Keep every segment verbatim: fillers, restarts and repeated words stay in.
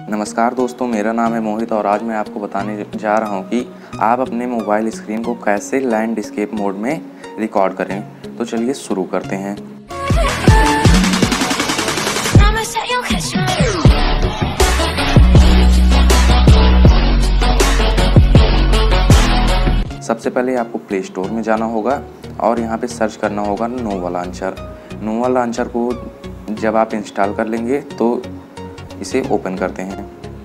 नमस्कार दोस्तों, मेरा नाम है मोहित और आज मैं आपको बताने जा रहा हूं कि आप अपने मोबाइल स्क्रीन को कैसे लैंडस्केप मोड में रिकॉर्ड करें। तो चलिए शुरू करते हैं। सबसे पहले आपको प्ले स्टोर में जाना होगा और यहाँ पे सर्च करना होगा नोवा लॉन्चर। नोवा लॉन्चर को जब आप इंस्टॉल कर लेंगे तो इसे ओपन करते हैं।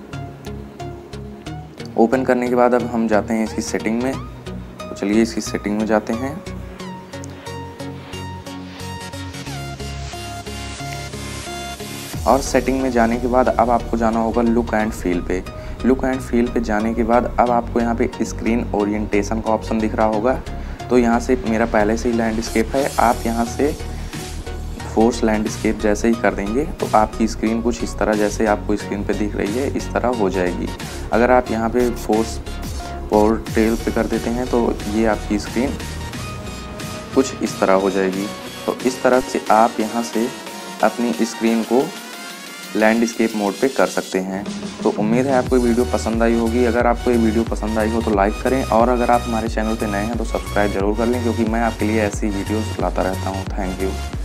ओपन करने के बाद अब हम जाते हैं इसकी सेटिंग में। तो चलिए इसकी सेटिंग में जाते हैं। और सेटिंग में जाने के बाद अब आपको जाना होगा लुक एंड फील पे। लुक एंड फील पे जाने के बाद अब आपको यहाँ पे स्क्रीन ओरिएंटेशन का ऑप्शन दिख रहा होगा। तो यहाँ से मेरा पहले से ही लैंडस्केप है, आप यहाँ से फोर्स लैंडस्केप जैसे ही कर देंगे तो आपकी स्क्रीन कुछ इस तरह, जैसे आपको स्क्रीन पे दिख रही है इस तरह हो जाएगी। अगर आप यहाँ पे फोर्स पोर्ट्रेट पे कर देते हैं तो ये आपकी स्क्रीन कुछ इस तरह हो जाएगी। तो इस तरह से आप यहाँ से अपनी स्क्रीन को लैंडस्केप मोड पे कर सकते हैं। तो उम्मीद है आपको ये वीडियो पसंद आई होगी। अगर आपको ये वीडियो पसंद आई हो तो लाइक करें और अगर आप हमारे चैनल पे नए हैं तो सब्सक्राइब जरूर कर लें, क्योंकि मैं आपके लिए ऐसी वीडियोस लाता रहता हूँ। Thank you.